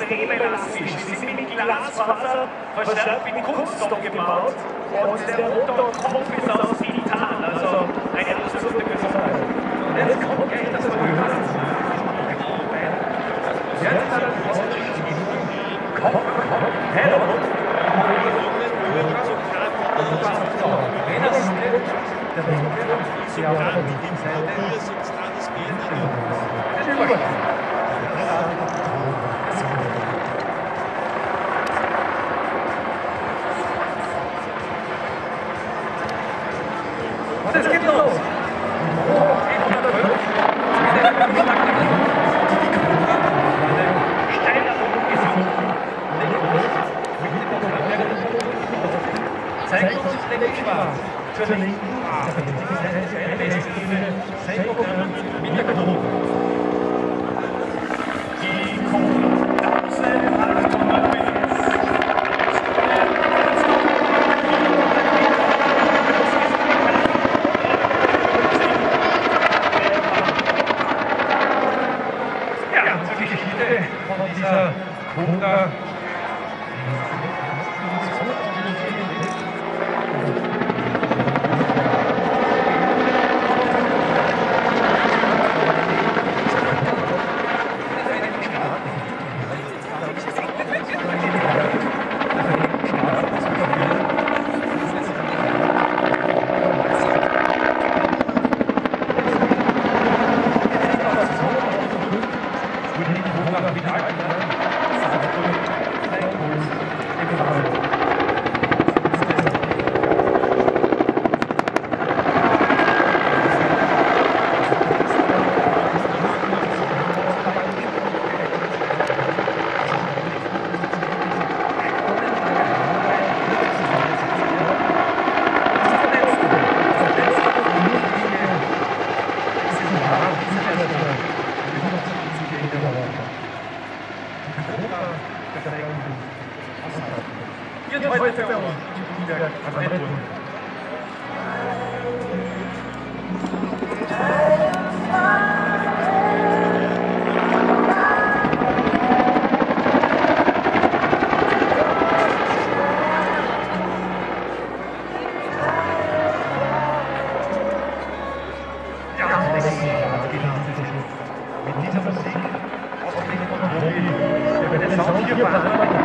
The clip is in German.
extrem elastisch. Sie sind mit Glasfaser verstärkt mit Kunststoff gebaut und der Motorkopf ist aus Titan, also eine absolute Besonderheit. Und jetzt kommt gleich das Verhören. Jetzt hat er Kopf, Hello. Und es geht los! Zeigt uns das Leck schwarz. Zur Linken, Seilprogramm mit der Cobra. Die Cobra 1800 PS. Ja, zur Geschichte von dieser Cobra. Mit dieser Musik aus dem Profi, der bei den Sound hier